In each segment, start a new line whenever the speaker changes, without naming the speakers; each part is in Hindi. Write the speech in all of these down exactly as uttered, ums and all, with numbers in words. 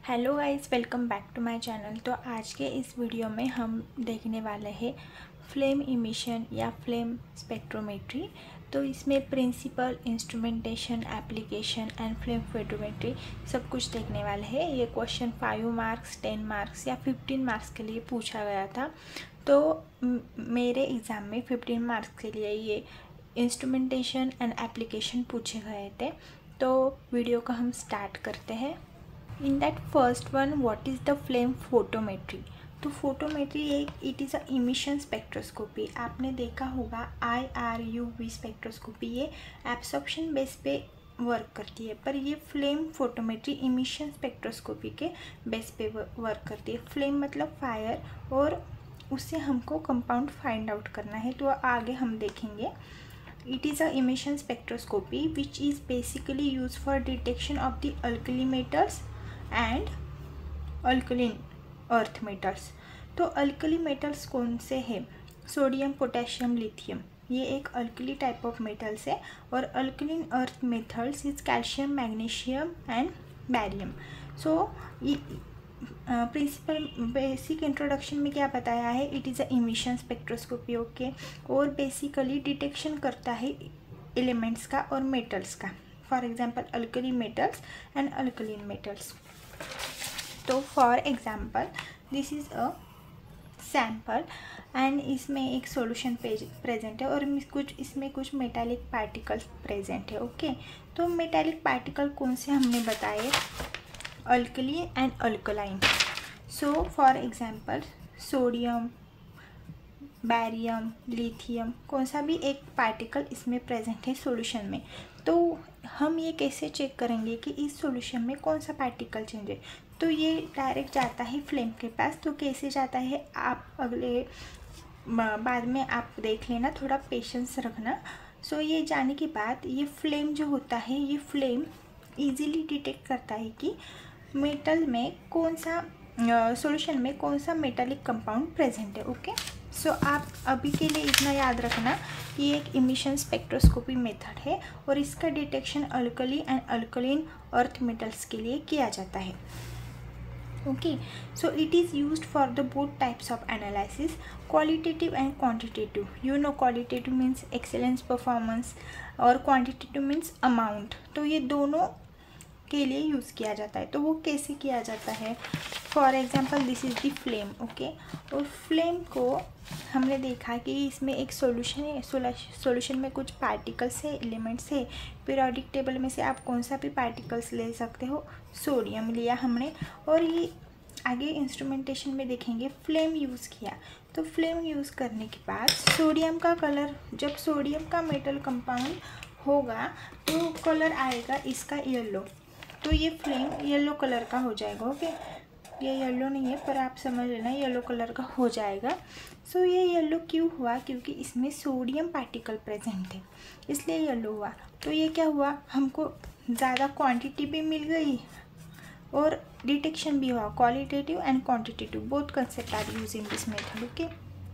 Hello guys, welcome back to my channel. तो आज के इस वीडियो में हम देखने वाले हैं फ्लेम इमिशन या फ्लेम स्पेक्ट्रोमेट्री। तो इसमें principle, instrumentation, application and flame photometry सब कुछ देखने वाले हैं। ये question five marks, ten marks या फिफ्टीन मार्क्स के लिए पूछा गया था। तो मेरे एग्ज़ाम में फिफ्टीन मार्क्स के लिए ये इंस्ट्रूमेंटेशन एंड एप्लीकेशन पूछे गए थे। तो वीडियो को हम स्टार्ट करते हैं। In that first one, what is the flame photometry. तो फोटोमेट्री एक it is a emission spectroscopy. आपने देखा होगा I R U V spectroscopy, ये एब्सॉर्प्शन बेस पे वर्क करती है, पर ये फ्लेम फोटोमेट्री इमिशन स्पेक्ट्रोस्कोपी के बेस पे वर्क करती है। फ्लेम मतलब फायर, और उससे हमको कंपाउंड फाइंड आउट करना है, तो आगे हम देखेंगे। It is a emission spectroscopy which is basically used for detection of the alkali metals and alkaline earth metals। तो अल्कली मेटल्स कौन से हैं? सोडियम, पोटेशियम, लिथियम, ये एक अल्कली टाइप ऑफ मेटल्स है। और alkaline earth metals is calcium, magnesium and barium. So principle basic introduction में क्या बताया है? It is a emission spectroscopy, okay. और बेसिकली डिटेक्शन करता है एलिमेंट्स का और मेटल्स का, for example alkali metals and alkaline metals. तो for example this is a sample and इसमें एक सॉल्यूशन पेज प्रेजेंट है और कुछ इसमें कुछ मेटालिक पार्टिकल्स प्रेजेंट है, ओके। तो मेटालिक पार्टिकल कौन से हमने बताए? Alkali and alkaline. So for example sodium, barium, lithium, कौन सा भी एक पार्टिकल इसमें प्रेजेंट है सॉल्यूशन में। तो हम ये कैसे चेक करेंगे कि इस सॉल्यूशन में कौन सा पार्टिकल चेंज है? तो ये डायरेक्ट जाता है फ्लेम के पास। तो कैसे जाता है आप अगले बाद में आप देख लेना, थोड़ा पेशेंस रखना। सो so, ये जाने के बाद ये फ्लेम जो होता है, ये फ्लेम इजीली डिटेक्ट करता है कि मेटल में कौन सा सॉल्यूशन uh, में कौन सा मेटालिक कंपाउंड प्रेजेंट है, ओके। सो आप अभी के लिए इतना याद रखना, ये एक इमिशन स्पेक्ट्रोस्कोपी मेथड है और इसका detection alkali and alkaline earth metals के लिए किया जाता है, okay. So it is used for the both types of analysis, qualitative and quantitative. You know qualitative means excellence performance और क्वांटिटेटिव मीन्स अमाउंट। तो ये दोनों के लिए यूज़ किया जाता है। तो वो कैसे किया जाता है? For example this is the flame, okay. और फ्लेम को हमने देखा कि इसमें एक सॉल्यूशन है, सॉल्यूशन में कुछ पार्टिकल्स है, एलिमेंट्स है। पीरियोडिक टेबल में से आप कौन सा भी पार्टिकल्स ले सकते हो। सोडियम लिया हमने, और ये आगे इंस्ट्रूमेंटेशन में देखेंगे फ्लेम यूज़ किया। तो फ्लेम यूज़ करने के बाद सोडियम का कलर, जब सोडियम का मेटल कंपाउंड होगा तो कलर आएगा इसका येलो। तो ये फ्लेम येलो कलर का हो जाएगा, ओके। ये येलो नहीं है पर आप समझ लेना येलो कलर का हो जाएगा। सो so, ये येलो क्यों हुआ? क्योंकि इसमें सोडियम पार्टिकल प्रेजेंट थे, इसलिए येलो हुआ। तो ये क्या हुआ? हमको ज़्यादा क्वांटिटी भी मिल गई और डिटेक्शन भी हुआ। Qualitative and quantitative both concept are use in this method, okay.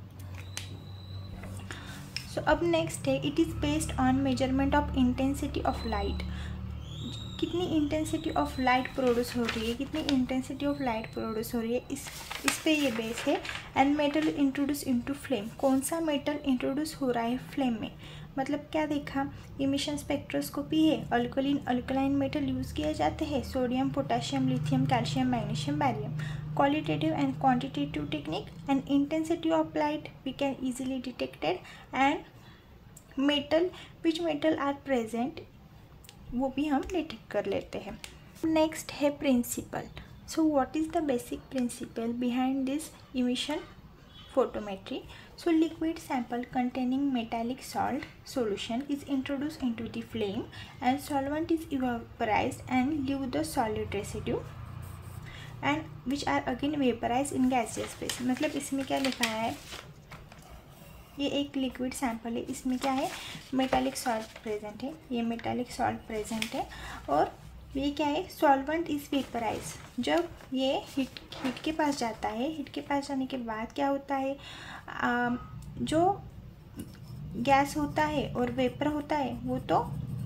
So अब नेक्स्ट है, it is based on measurement of intensity of light. कितनी इंटेंसिटी ऑफ लाइट प्रोड्यूस हो रही है, कितनी इंटेंसिटी ऑफ लाइट प्रोड्यूस हो रही है, इस इस पे ये बेस है। And metal introduce into flame, कौन सा मेटल इंट्रोड्यूस हो रहा है फ्लेम में? मतलब क्या देखा? इमिशन स्पेक्ट्रोस्कोपी है, अल्कलीन अल्कलाइन मेटल यूज़ किए जाते हैं, sodium, potassium, lithium, calcium, magnesium, barium. Qualitative and quantitative technique and intensity of light we can easily detected, and metal which metal are present वो भी हम डिटेक्ट कर लेते हैं। नेक्स्ट है principle. So what is the basic principle behind this emission photometry? So liquid sample containing metallic salt solution is introduced into the flame and solvent is vaporized and leave the solid residue and which are again vaporized in gaseous phase। मतलब इसमें क्या लिखा है? ये एक लिक्विड सैंपल है, इसमें क्या है? मेटालिक सॉल्ट प्रेजेंट है, ये मेटालिक सॉल्ट प्रेजेंट है। और ये क्या है? Solvent is vaporise. जब ये हीट हीट के पास जाता है, हीट के पास जाने के बाद क्या होता है? आ, जो गैस होता है और वेपर होता है वो तो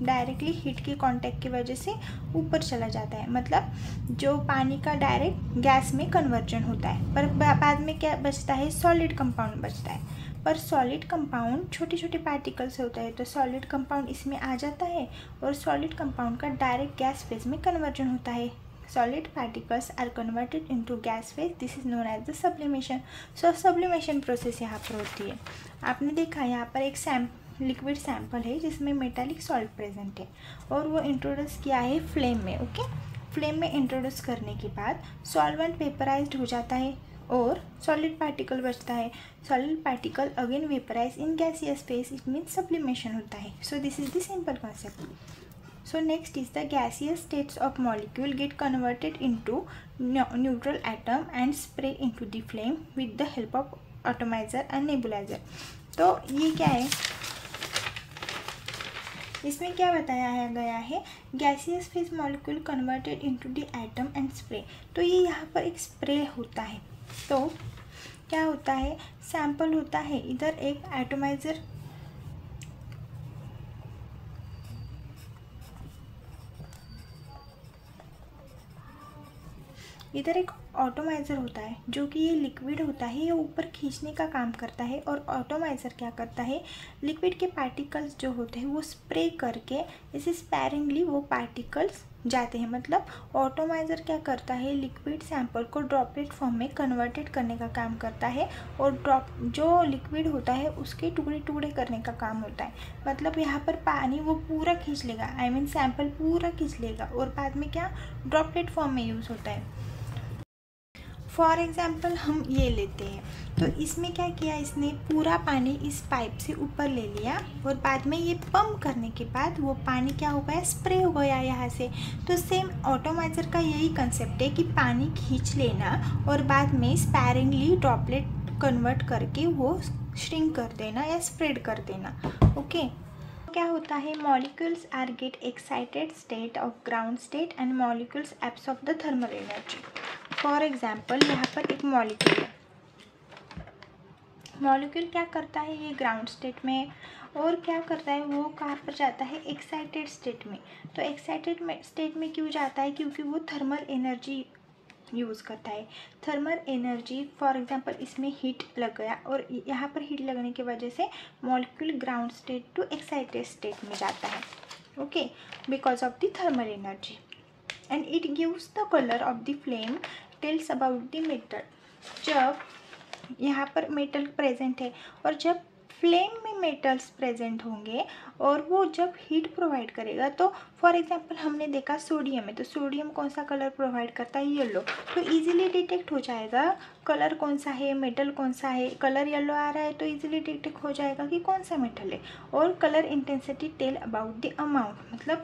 डायरेक्टली हीट के कांटेक्ट की वजह से ऊपर चला जाता है, मतलब जो पानी का डायरेक्ट गैस में कन्वर्जन होता है। पर बाद में क्या बचता है, सॉलिड कंपाउंड बचता है। पर सॉलिड कंपाउंड छोटे छोटे पार्टिकल से होता है, तो सॉलिड कंपाउंड इसमें आ जाता है और सॉलिड कंपाउंड का डायरेक्ट गैस फेज में कन्वर्जन होता है। Solid particles are converted into gas phase. This is known as the sublimation. So sublimation process यहाँ पर होती है। आपने देखा यहाँ पर एक सैम लिक्विड सैंपल है जिसमें मेटालिक सॉल्ट प्रेजेंट है और वो इंट्रोड्यूस किया है फ्लेम में। ओके, फ्लेम में इंट्रोड्यूस करने के बाद सॉल्वेंट वेपराइज्ड हो जाता है और सॉलिड पार्टिकल बचता है। Solid particle again vaporise in gaseous phase, it means sublimation होता है। So this is the simple concept. So next is the gaseous states of molecule get converted into neutral atom and spray into the flame with the help of atomizer and nebulizer. तो ये क्या है, इसमें क्या बताया गया है, gaseous phase molecule converted into the atom and spray. तो ये यहाँ पर एक स्प्रे होता है। तो क्या होता है, सैंपल होता है, इधर एक एटोमाइजर इधर एक ऑटोमाइज़र होता है जो कि ये लिक्विड होता है, ये ऊपर खींचने का काम करता है। और ऑटोमाइज़र क्या करता है, लिक्विड के पार्टिकल्स जो होते हैं वो स्प्रे करके इसे स्पैरिंगली वो पार्टिकल्स जाते हैं। मतलब ऑटोमाइज़र क्या करता है, लिक्विड सैंपल को ड्रॉपलेट फॉर्म में कन्वर्टेड करने का काम करता है और ड्रॉप जो लिक्विड होता है उसके टुकड़े टुकड़े करने का काम होता है। मतलब यहाँ पर पानी वो पूरा खींच लेगा, आई मीन सैंपल पूरा खींच लेगा और बाद में क्या ड्रॉपलेट फॉर्म में यूज़ होता है। फॉर एग्ज़ाम्पल हम ये लेते हैं, तो इसमें क्या किया, इसने पूरा पानी इस पाइप से ऊपर ले लिया और बाद में ये पंप करने के बाद वो पानी क्या हो गया, स्प्रे हो गया यहाँ से। तो सेम ऑटोमाइज़र का यही कंसेप्ट है कि पानी खींच लेना और बाद में स्पैरिंगली ड्रॉपलेट कन्वर्ट करके वो श्रिंक कर देना या स्प्रेड कर देना। ओके, क्या होता है, molecules are get excited state of ground state and molecules absorb the thermal energy. For example यहाँ पर एक मॉलिक्यूल है, मॉलिक्यूल क्या करता है, ये ग्राउंड स्टेट में और क्या करता है, वो कहाँ पर जाता है, एक्साइटेड स्टेट में। तो एक्साइटेड में स्टेट में क्यों जाता है, क्योंकि वो थर्मल एनर्जी यूज़ करता है। थर्मल एनर्जी फॉर एग्जांपल इसमें हीट लग गया और यहाँ पर हीट लगने की वजह से molecule ground state to excited state में जाता है। Okay, because of the thermal energy and it gives the colour of the flame, tells about the metal. जब यहाँ पर मेटल प्रेजेंट है और जब फ्लेम में मेटल्स प्रेजेंट होंगे और वो जब हीट प्रोवाइड करेगा, तो फॉर एग्जांपल हमने देखा सोडियम है, तो सोडियम कौन सा कलर प्रोवाइड करता है, येलो। तो इजीली डिटेक्ट हो जाएगा कलर कौन सा है, मेटल कौन सा है। कलर येलो आ रहा है तो इजीली डिटेक्ट हो जाएगा कि कौन सा मेटल है। और colour intensity tell about the amount, मतलब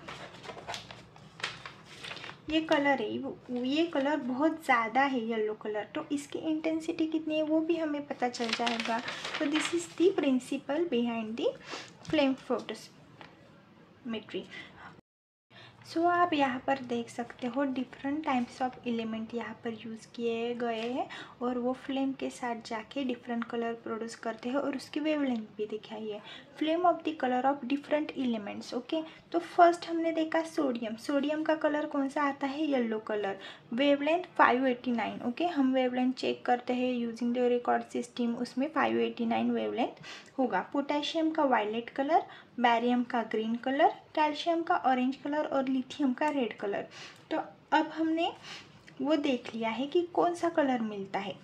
ये कलर है, ये कलर बहुत ज़्यादा है येलो कलर, तो इसकी इंटेंसिटी कितनी है वो भी हमें पता चल जाएगा। तो this is the principle behind the flame photometry. So so, आप यहाँ पर देख सकते हो डिफरेंट टाइप्स ऑफ एलिमेंट यहाँ पर यूज़ किए गए हैं और वो फ्लेम के साथ जाके डिफरेंट कलर प्रोड्यूस करते हैं और उसकी वेवलेंथ भी दिखाई है। Flame of the colour of different elements. Okay, तो फर्स्ट हमने देखा सोडियम, सोडियम का कलर कौन सा आता है, yellow colour. Wavelength five eighty nine. Okay, हम वेवलेंथ चेक करते हैं यूजिंग द रिकॉर्ड सिस्टम, उसमें फाइव एटी नाइन वेवलेंथ होगा। पोटेशियम का वायलेट कलर, बैरियम का ग्रीन कलर, कैल्शियम का ऑरेंज कलर और लिथियम का रेड कलर। तो अब हमने वो देख लिया है कि कौन सा कलर मिलता है।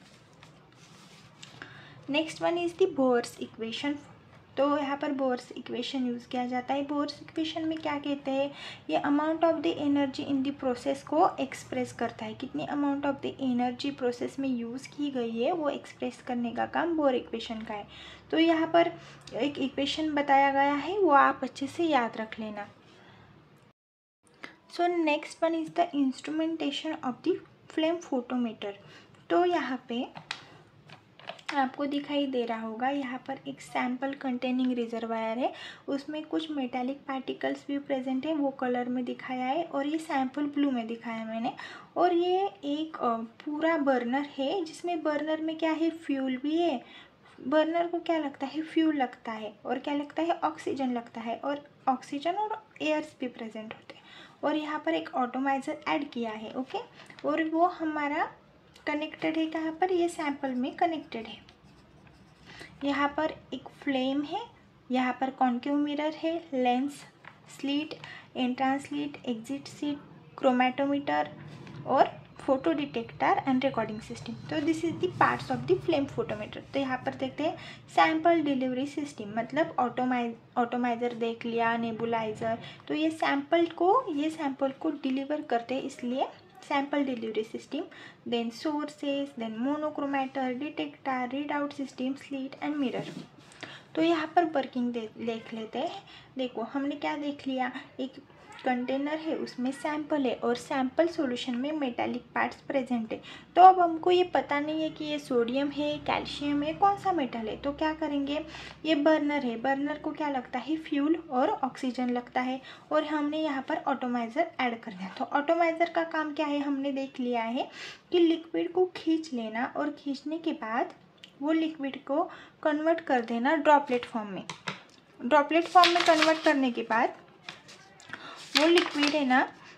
Next one is the Bohr's equation. तो यहाँ पर बोर्स इक्वेशन यूज़ किया जाता है। बोर्स इक्वेशन में क्या कहते हैं, ये amount of the energy in the process को एक्सप्रेस करता है। कितनी amount of the energy process में यूज़ की गई है वो एक्सप्रेस करने का काम बोर इक्वेशन का है। तो यहाँ पर एक इक्वेशन बताया गया है, वो आप अच्छे से याद रख लेना। So next one is the instrumentation of the flame photometer. तो यहाँ पे आपको दिखाई दे रहा होगा, यहाँ पर एक सैंपल कंटेनिंग रिजर्वायर है, उसमें कुछ मेटालिक पार्टिकल्स भी प्रेजेंट है, वो कलर में दिखाया है और ये सैंपल ब्लू में दिखाया मैंने। और ये एक पूरा बर्नर है जिसमें बर्नर में क्या है, फ्यूल भी है, बर्नर को क्या लगता है, फ्यूल लगता है, और क्या लगता है, ऑक्सीजन लगता है, और ऑक्सीजन और एयर्स भी प्रेजेंट होते हैं। और यहाँ पर एक ऑटोमाइज़र ऐड किया है, ओके, और वो हमारा कनेक्टेड है कहाँ पर, ये सैंपल में कनेक्टेड है। यहाँ पर एक फ्लेम है, यहाँ पर कॉन्केव मिरर है, lens, slit, entrance slit, exit slit, chromatometer और photo detector and recording system. तो this is the parts of the flame photometer. तो यहाँ पर देखते हैं सैंपल डिलीवरी सिस्टम, मतलब ऑटोमाइज ऑटोमाइज़र देख लिया, नेबुलाइज़र। तो ये सैंपल को ये सैंपल को डिलीवर करते हैं, इसलिए sample delivery system. Then sources, then monochromator, detector, read out system, slit and mirror. तो यहाँ पर वर्किंग देख लेते हैं। देखो हमने क्या देख लिया, एक कंटेनर है, उसमें सैंपल है और सैंपल सॉल्यूशन में मेटालिक पार्ट्स प्रेजेंट है। तो अब हमको ये पता नहीं है कि ये सोडियम है, कैल्शियम है, कौन सा मेटल है। तो क्या करेंगे, ये बर्नर है, बर्नर को क्या लगता है, फ्यूल और ऑक्सीजन लगता है, और हमने यहाँ पर ऑटोमाइज़र ऐड कर दिया। तो ऑटोमाइज़र का काम क्या है, हमने देख लिया है कि लिक्विड को खींच लेना, और खींचने के बाद वो लिक्विड को कन्वर्ट कर देना ड्रॉपलेट फॉर्म में। ड्रॉपलेट फॉर्म में कन्वर्ट करने के बाद वो लिक्विड है ना,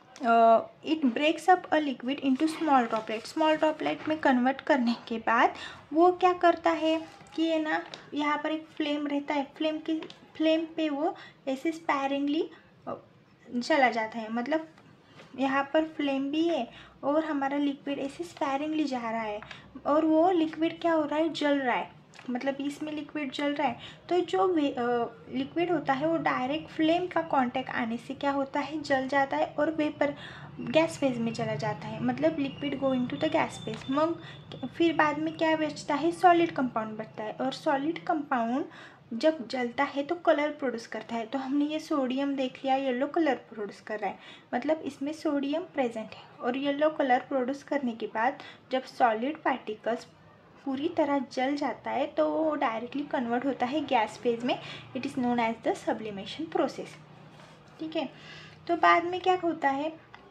it breaks up a liquid into small droplet. Small droplet में कन्वर्ट करने के बाद वो क्या करता है कि ये ना, यहाँ पर एक फ्लेम रहता है, फ्लेम की फ्लेम पे वो ऐसे स्पैरिंगली चला जाता है, मतलब यहाँ पर फ्लेम भी है और हमारा लिक्विड ऐसे स्पैरिंगली जा रहा है, और वो लिक्विड क्या हो रहा है, जल रहा है, मतलब इसमें लिक्विड जल रहा है। तो जो लिक्विड होता है वो डायरेक्ट फ्लेम का कांटेक्ट आने से क्या होता है, जल जाता है और वेपर गैस फेज में चला जाता है, मतलब liquid going to the gas phase. मग फिर बाद में क्या बचता है, सॉलिड कंपाउंड बचता है, और सॉलिड कंपाउंड जब जलता है तो कलर प्रोड्यूस करता है। तो हमने ये सोडियम देख लिया, येलो कलर प्रोड्यूस कर रहा है, मतलब इसमें सोडियम प्रेजेंट है। और येलो कलर प्रोड्यूस करने के बाद जब सॉलिड पार्टिकल्स पूरी तरह जल जाता है तो वो डायरेक्टली कन्वर्ट होता है गैस फेज में। It is known as the sublimation process, ठीक है। तो बाद में क्या होता है,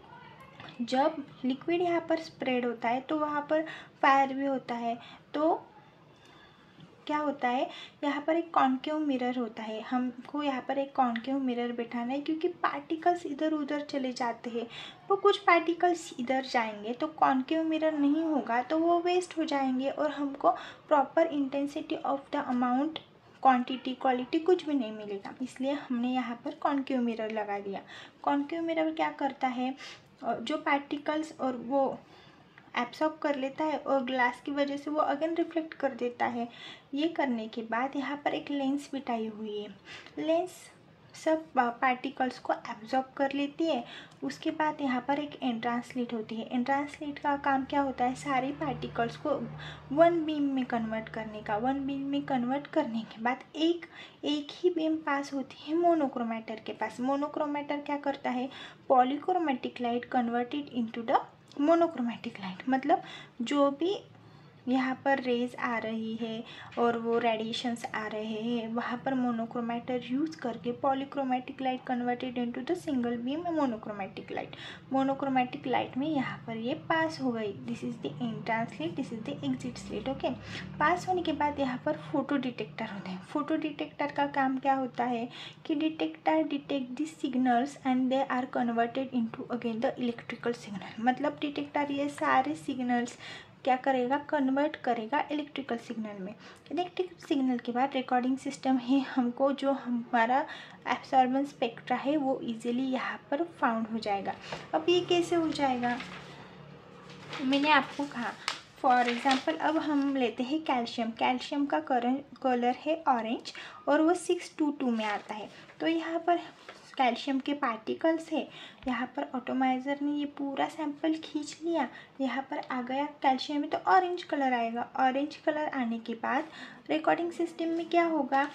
जब लिक्विड यहाँ पर स्प्रेड होता है तो वहाँ पर फायर भी होता है। तो क्या होता है, यहाँ पर एक कॉन्केव मिरर होता है, हमको यहाँ पर एक कॉन्केव मिरर बैठाना है, क्योंकि पार्टिकल्स इधर उधर चले जाते हैं। वो कुछ पार्टिकल्स इधर जाएंगे तो कॉन्केव मिरर नहीं होगा, तो वो वेस्ट हो जाएंगे और हमको proper intensity of the amount, quantity, quality कुछ भी नहीं मिलेगा। इसलिए हमने यहाँ पर कॉन्केव मिरर लगा दिया। कॉन्केव मिरर क्या करता है, जो पार्टिकल्स और वो एब्सॉर्ब कर लेता है और ग्लास की वजह से वो अगेन रिफ्लेक्ट कर देता है। ये करने के बाद यहाँ पर एक लेंस बिठाई हुई है, लेंस सब पार्टिकल्स को एब्जॉर्ब कर लेती है। उसके बाद यहाँ पर एक एंट्रांस स्लिट होती है। एंट्रांस स्लिट का काम क्या होता है, सारी पार्टिकल्स को वन बीम में कन्वर्ट करने का। वन बीम में कन्वर्ट करने के बाद एक एक ही बीम पास होती है मोनोक्रोमेटर के पास। मोनोक्रोमेटर क्या करता है, polychromatic light converted into the monochromatic light, मतलब जो भी यहाँ पर रेज आ रही है और वो रेडिएशंस आ रहे हैं, वहाँ पर मोनोक्रोमेटर यूज़ करके polychromatic light converted into the single beam monochromatic light. Monochromatic light में यहाँ पर ये पास हो गई। This is the entrance slit, this is the exit slit, okay. Pass होने के बाद यहाँ पर फोटो डिटेक्टर होते हैं। फोटो डिटेक्टर का काम क्या होता है कि detector detect the signals and they are converted into again the electrical signal, मतलब डिटेक्टर ये सारे सिग्नल्स क्या करेगा, कन्वर्ट करेगा इलेक्ट्रिकल सिग्नल में। इलेक्ट्रिकल सिग्नल के बाद रिकॉर्डिंग सिस्टम है, हमको जो हमारा एब्सॉर्बेंस स्पेक्ट्रा है वो इजीली यहाँ पर फाउंड हो जाएगा। अब ये कैसे हो जाएगा, मैंने आपको कहा फॉर एग्जांपल अब हम लेते हैं कैल्शियम। कैल्शियम का कलर है ऑरेंज और वो सिक्स टू टू में आता है। तो यहाँ पर कैल्शियम के पार्टिकल्स है, यहाँ पर ऑटोमाइज़र ने ये पूरा सैंपल खींच लिया, यहाँ पर आ गया कैल्शियम में तो ऑरेंज कलर आएगा। ऑरेंज कलर आने के बाद रिकॉर्डिंग सिस्टम में क्या होगा,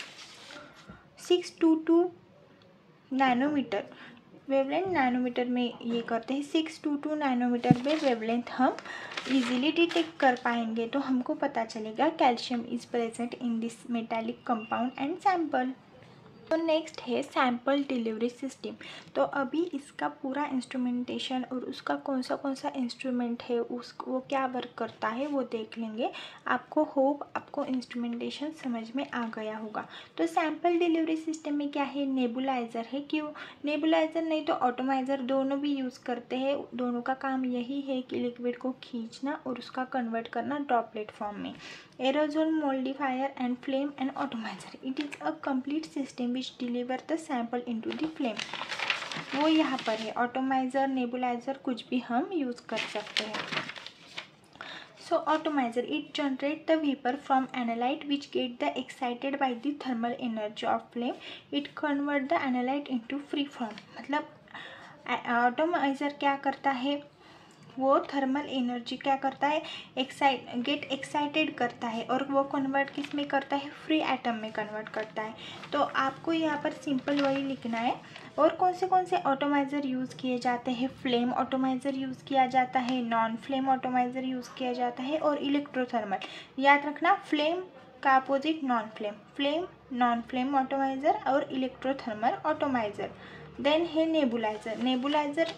six two two nanometer wavelength nanometer में ये करते हैं। सिक्स टू टू नैनोमीटर में वेवलेंथ हम इजीली डिटेक्ट कर पाएंगे, तो हमको पता चलेगा calcium is present in this metallic compound and sample. तो नेक्स्ट है सैम्पल डिलीवरी सिस्टम। तो अभी इसका पूरा इंस्ट्रूमेंटेशन और उसका कौन सा कौन सा इंस्ट्रूमेंट है, उस वो क्या वर्क करता है वो देख लेंगे। आपको होप आपको इंस्ट्रूमेंटेशन समझ में आ गया होगा। तो सैम्पल डिलीवरी सिस्टम में क्या है, नेबुलाइज़र है। क्यों नेबुलाइज़र नहीं तो ऑटोमाइज़र, दोनों भी यूज़ करते हैं। दोनों का काम यही है कि लिक्विड को खींचना और उसका कन्वर्ट करना ड्रॉपलेट फॉर्म में। Aerosol modifier and flame and atomizer, it is a complete system which deliver the sample into the flame. वो यहाँ पर है। ऑटोमाइज़र, नेबुलाइज़र कुछ भी हम यूज़ कर सकते हैं। So atomizer, it generate the vapor from analyte which get the excited by the thermal energy of flame. It convert the analyte into free form। मतलब atomizer क्या करता है, वो थर्मल एनर्जी क्या करता है, एक्साइट गेट एक्साइटेड करता है और वो कन्वर्ट किस में करता है, फ्री एटम में कन्वर्ट करता है। तो आपको यहाँ पर सिंपल वही लिखना है। और कौन से कौन से ऑटोमाइज़र यूज़ किए जाते हैं, फ्लेम ऑटोमाइज़र यूज़ किया जाता है, नॉन फ्लेम ऑटोमाइज़र यूज़ किया जाता है और इलेक्ट्रोथर्मल। याद रखना, फ्लेम का opposite non flame, flame non flame atomizer और इलेक्ट्रोथर्मल ऑटोमाइज़र। देन है nebulizer. Nebulizer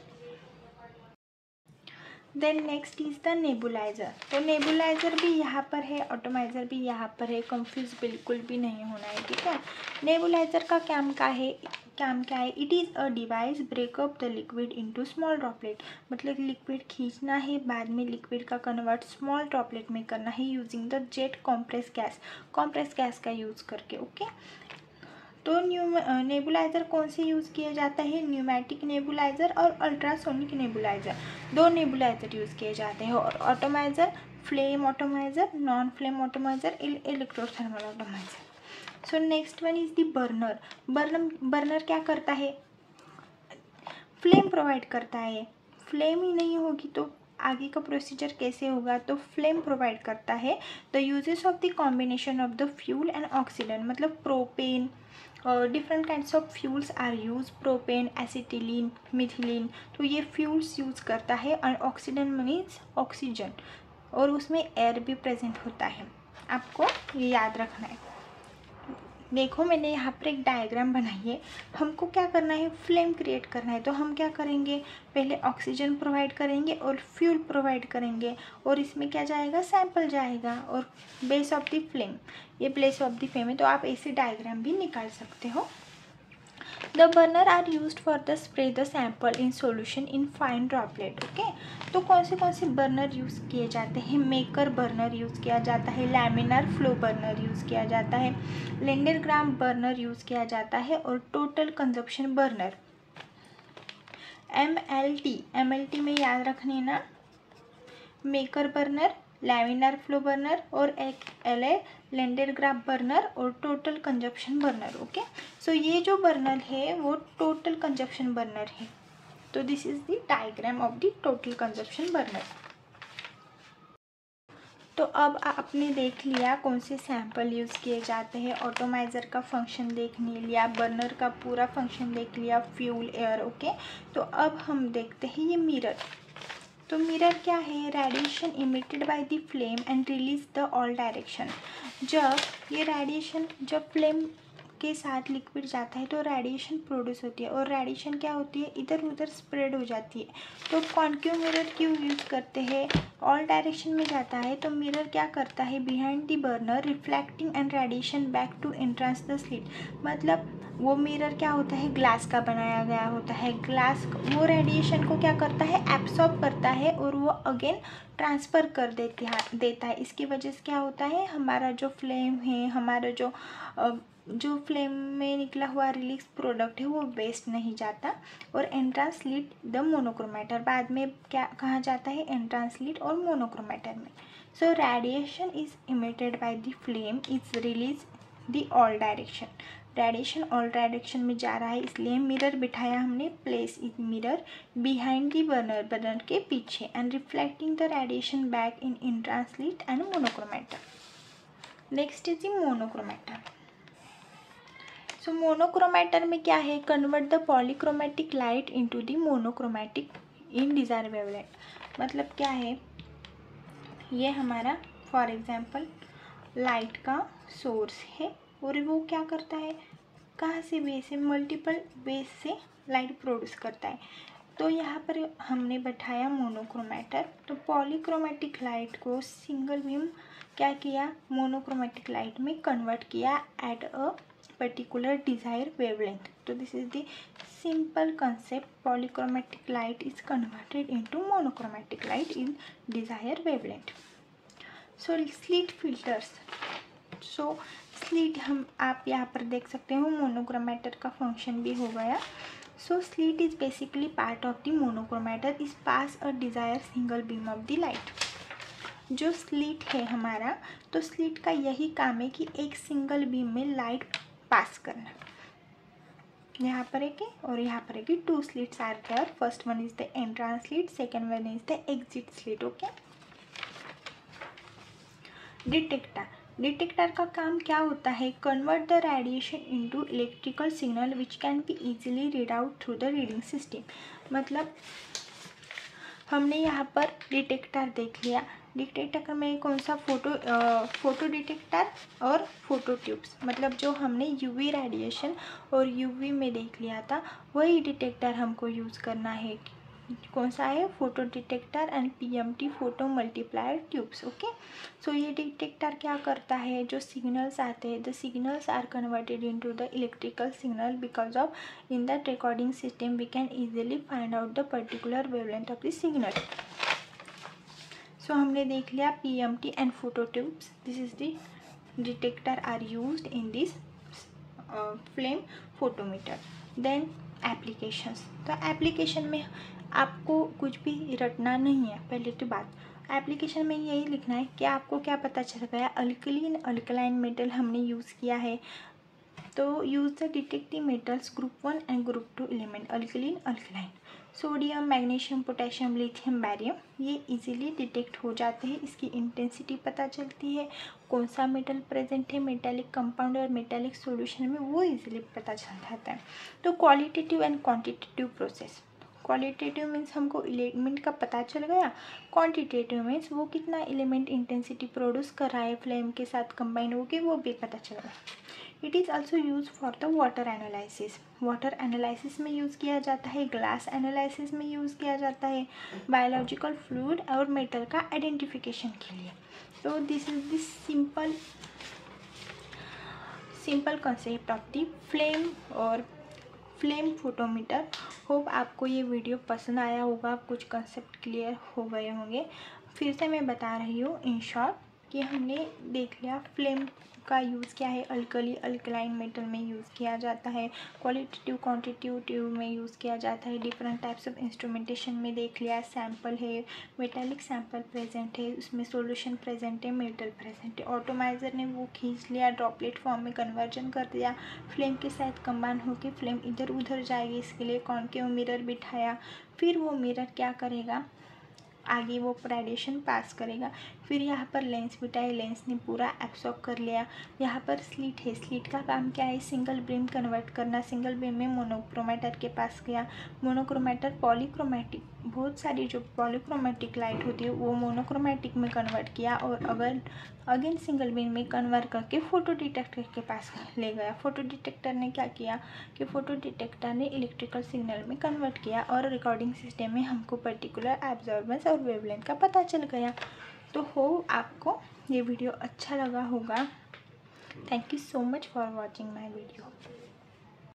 then next is the nebulizer. तो नेबुलाइज़र भी यहाँ पर है, ऑटोमाइज़र भी यहाँ पर है, कंफ्यूज बिल्कुल भी नहीं होना है, ठीक है। नेबुलाइज़र का काम क्या है, काम क्या है, it is a device break up the liquid into small droplet. मतलब लिक्विड खींचना है, बाद में लिक्विड का कन्वर्ट स्मॉल ड्रॉपलेट में करना है using the jet compress gas, compress gas का यूज़ करके, ओके। तो न्यू नेबुलाइज़र कौन से यूज़ किया जाता है, न्यूमेटिक नेबुलाइज़र और अल्ट्रासोनिक नेबुलाइज़र, दो नेबुलाइज़र यूज़ किए जाते हैं। और atomizer, flame atomizer, non flame atomizer, electrothermal atomizer. So next one is the burner. Burner burner क्या करता है, फ्लेम प्रोवाइड करता है। फ्लेम ही नहीं होगी तो आगे का प्रोसीजर कैसे होगा, तो फ्लेम प्रोवाइड करता है। The uses of the combination of the fuel and oxidant, मतलब प्रोपेन और different kinds of fuels are use, propane, acetylene, methylene. तो ये फ्यूल्स यूज़ करता है। और ऑक्सीडेंट मीन्स ऑक्सीजन, और उसमें एयर भी प्रेजेंट होता है। आपको ये याद रखना है। देखो मैंने यहाँ पर एक डायग्राम बनाई है। हमको क्या करना है, फ्लेम क्रिएट करना है। तो हम क्या करेंगे, पहले ऑक्सीजन प्रोवाइड करेंगे और फ्यूल प्रोवाइड करेंगे, और इसमें क्या जाएगा, सैंपल जाएगा, और बेस ऑफ द फ्लेम, ये प्लेस ऑफ द फ्लेम है। तो आप ऐसे डायग्राम भी निकाल सकते हो। The burner are use for the spray the sample in solution in fine droplet, okay. तो कौन से कौन से बर्नर यूज़ किए जाते हैं, मेकर बर्नर यूज़ किया जाता है, लैमिनार फ्लो बर्नर यूज़ किया जाता है, लेंडरग्राम बर्नर यूज़ किया जाता है, और total consumption burner, M L T. M L T में याद रखने ना, Meker burner, laminar flow burner, और एक एल ए लेंडरग्राफ बर्नर और total consumption burner, okay. So ये जो बर्नर है वो टोटल कंजप्शन बर्नर है। तो this is the diagram of the total consumption burner. तो अब आपने देख लिया कौन से सैंपल यूज़ किए जाते हैं, ऑटोमाइज़र का फंक्शन देख लिया, बर्नर का पूरा फंक्शन देख लिया, फ्यूल, एयर, ओके। तो अब हम देखते हैं ये मिरर। तो मिरर क्या है, radiation emitted by the flame and release the all direction. जब ये रेडिएशन, जब फ्लेम के साथ लिक्विड जाता है तो रेडिएशन प्रोड्यूस होती है, और रेडिएशन क्या होती है, इधर उधर स्प्रेड हो जाती है। तो कॉन्केव मिरर क्यों यूज़ करते हैं, ऑल डायरेक्शन में जाता है तो मिरर क्या करता है, behind the burner reflecting and radiation back to entrance the slit. मतलब वो मिरर क्या होता है, ग्लास का बनाया गया होता है। ग्लास वो रेडिएशन को क्या करता है, एब्सॉर्ब करता है, और वो अगेन ट्रांसफ़र कर देती है देता है। इसकी वजह से क्या होता है, हमारा जो फ्लेम है, हमारा जो जो फ्लेम में निकला हुआ रिलीज प्रोडक्ट है वो वेस्ट नहीं जाता, और एंट्रांसलिट द मोनोक्रोमेटर, बाद में क्या कहा जाता है, एंट्रांसलिट और मोनोक्रोमेटर में। So radiation is emitted by the flame is release the all direction. Radiation all direction में जा रहा है, इसलिए मिरर बिठाया हमने, place is mirror behind the burner, burner के पीछे, and reflecting the radiation back in entrance slit and monochromator. Next is the monochromator. So monochromator में क्या है, convert the polychromatic light into the monochromatic in desired wavelength. मतलब क्या है, ये हमारा फॉर एग्जांपल लाइट का सोर्स है, और वो क्या करता है, कहाँ से वे से, मल्टीपल वे से लाइट प्रोड्यूस करता है। तो यहाँ पर हमने बैठाया मोनोक्रोमेटर। तो पॉलीक्रोमेटिक लाइट को सिंगल बीम क्या किया, मोनोक्रोमेटिक लाइट में कन्वर्ट किया at a particular desire wavelength. तो this is the simple concept, polychromatic light is converted into monochromatic light in desired wavelength. So slit filters, so slit हम आप यहाँ पर देख सकते हो मोनोक्रोमेटर का फंक्शन भी हो गया। So slit is basically part of the monochromator is pass a desired single beam of the light। जो स्लीट है हमारा, तो स्लीट का यही काम है कि एक सिंगल बीम में लाइट पास करना। यहाँ पर एक और यहाँ पर एक two slits are there. First one is the entrance slit, second one is the exit slit. Okay, detector, detector का काम क्या होता है, convert the radiation into electrical signal which can be easily read out through the reading system. मतलब हमने यहाँ पर डिटेक्टर देख लिया, डिटेक्टर में कौन सा, फोटो फोटो डिटेक्टर और फोटो ट्यूब्स, मतलब जो हमने यूवी रेडिएशन और यूवी में देख लिया था वही डिटेक्टर हमको यूज़ करना है। कौन सा है, photo detector and PMT photo multiplier tubes. Okay, so ये डिटेक्टर क्या करता है, जो सिग्नल्स आते हैं, the signals are converted into the electrical signal because of in that recording system we can easily find out the particular wavelength of the signal. So हमने देख लिया PMT and photo tubes, this is the detector are used in this flame photometer. Then applications, तो एप्लीकेशन में आपको कुछ भी रटना नहीं है। पहले तो बात, एप्लीकेशन में यही लिखना है कि आपको क्या पता चल गया, अल्कलीन अल्कलाइन मेटल हमने यूज़ किया है। तो use the detective metals group one and group two element, alkaline alkaline, sodium magnesium potassium lithium barium, ये इजीली डिटेक्ट हो जाते हैं। इसकी इंटेंसिटी पता चलती है, कौन सा मेटल प्रेजेंट है मेटालिक कंपाउंड और मेटालिक सॉल्यूशन में, वो इजीली पता चल जाता है। तो qualitative and quantitative process, qualitative means हमको एलिमेंट का पता चल गया, क्वांटिटेटिव मीन्स वो कितना एलिमेंट इंटेंसिटी प्रोड्यूस कर रहा है फ्लेम के साथ कंबाइन होके, वो भी पता चल गया। It is also use for the water analysis, water analysis में यूज़ किया जाता है, ग्लास एनालिसिस में यूज़ किया जाता है, बायोलॉजिकल फ्लूइड और मेटल का आइडेंटिफिकेशन के लिए। तो this is this simple simple concept of the flame और फ्लेम फोटोमीटर। होप आपको ये वीडियो पसंद आया होगा, कुछ कंसेप्ट क्लियर हो गए होंगे। फिर से मैं बता रही हूँ इन शॉर्ट कि हमने देख लिया फ्लेम का यूज़ क्या है, अल्कली अल्कलाइन मेटल में यूज़ किया जाता है, क्वालिटेटिव क्वांटिटेटिव में यूज़ किया जाता है, डिफरेंट टाइप्स ऑफ इंस्ट्रूमेंटेशन में देख लिया, सैम्पल है, मेटालिक सैम्पल प्रेजेंट है, उसमें सॉल्यूशन प्रेजेंट है, मेटल प्रेजेंट है, ऑटोमाइज़र ने वो खींच लिया, ड्रॉपलेट फॉर्म में कन्वर्जन कर दिया, फ्लेम के साथ कंबाइन होकर फ्लेम इधर उधर जाएगी, इसके लिए कॉनकेव मिरर बिठाया, फिर वो मिरर क्या करेगा, आगे वो रेडिएशन पास करेगा, फिर यहाँ पर लेंस बिठाए, लेंस ने पूरा एब्सॉर्ब कर लिया। यहाँ पर स्लिट है, स्लिट का काम क्या है, सिंगल बीम कन्वर्ट करना, सिंगल बीम में मोनोक्रोमेटर के पास गया, मोनोक्रोमेटर पॉलीक्रोमेटिक, बहुत सारी जो पॉलीक्रोमेटिक लाइट होती है वो मोनोक्रोमेटिक में कन्वर्ट किया और अगर अगेन सिंगल बीम में कन्वर्ट करके फोटो डिटेक्टर के पास ले गया। फोटो डिटेक्टर ने क्या किया कि फोटो डिटेक्टर ने इलेक्ट्रिकल सिग्नल में कन्वर्ट किया और रिकॉर्डिंग सिस्टम में हमको पर्टिकुलर एब्जॉर्बेंस और वेवलेंथ का पता चल गया। तो हो आपको ये वीडियो अच्छा लगा होगा। Thank you so much for watching my video.